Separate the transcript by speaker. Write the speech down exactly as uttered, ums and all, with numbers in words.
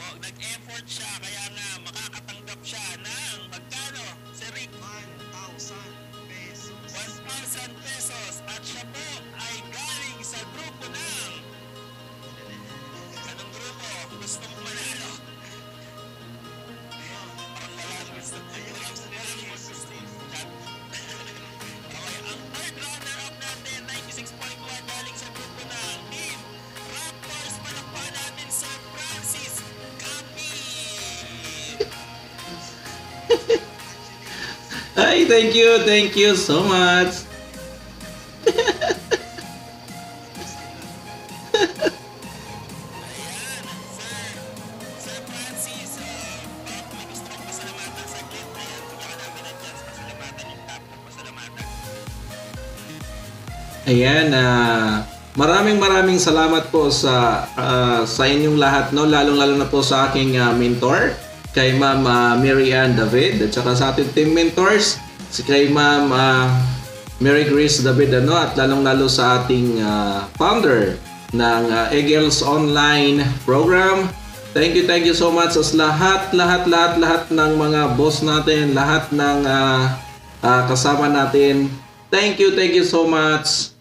Speaker 1: nag-effort siya, kaya nga makakatanggap siya ng magkano, Sir Rick?
Speaker 2: one thousand pesos.
Speaker 1: one thousand pesos at siya po ay galing sa grupo ng anong grupo? Gusto mo manalo? Parang wala gusto. Walang walang gusto. Okay, ang third runner-up natin, ninety-six point one galing sa grupo ng Team Raptors. Palakpakan natin Sir Francis Capi.
Speaker 3: Ay, thank you, thank you so much.
Speaker 1: Ayan, Sir. Sir Francis, uh, baka may gusto kong pasalamatan sa clip. Ayan, bigyan ka namin ng chance pasalamatan yung top na pasalamatan.
Speaker 3: Ayan, ah, maraming maraming salamat po sa ah, sa inyong lahat, no, lalong-lalo na po sa aking ah, mentor, kay Ma'am ah, Mary Ann David, at saka sa ating team mentors, si kay Ma'am ah, Mary Grace David, ano, at lalong-lalo sa ating ah, founder ng ah, Eagles Online Program. Thank you, thank you so much sa lahat, lahat, lahat, lahat ng mga boss natin, lahat ng ah, ah, kasama natin. Thank you, thank you so much.